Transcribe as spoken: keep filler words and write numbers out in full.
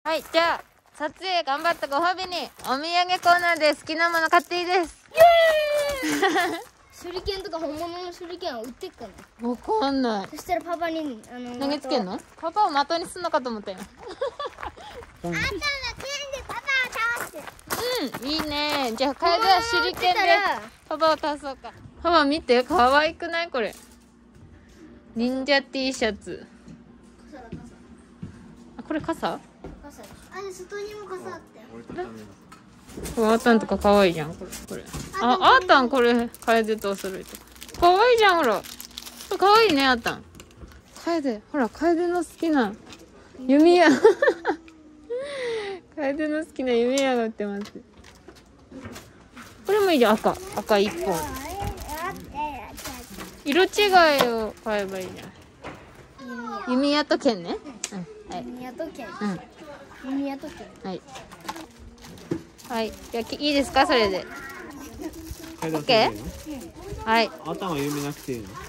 はい、じゃあ撮影頑張ったご褒美にお土産コーナーで好きなもの買っていいです。 イエーイ手裏剣とか本物の手裏剣は売ってっかな。 わかんない。 そしたらパパにあの投げつけんの？パパを的にすんのかと思ったよ。 あんたの剣でパパを倒す。 うん、いいね。じゃあ楓は手裏剣でパパを倒そうか。パパ見て、可愛くないこれ。忍者 T シャツ。 傘だ傘。 あ、これ傘？ 傘。あれ外にも傘あったよ。 あーたんとか可愛いじゃんこれ。これ。あ、あーたんこれ楓とお揃いと。可愛いじゃんほら。可愛いねあーたん。楓、ほら楓の好きな弓矢。楓の好きな弓矢が売ってます。これもいいじゃん、赤赤一本。色違いを買えばいいじゃん。弓矢と剣ね。うん、はい。 弓矢と剣。 うん。 弓矢と剣。 はい。はい、じゃあいいですかそれで。オッケー。はい。 頭有名なくていいの？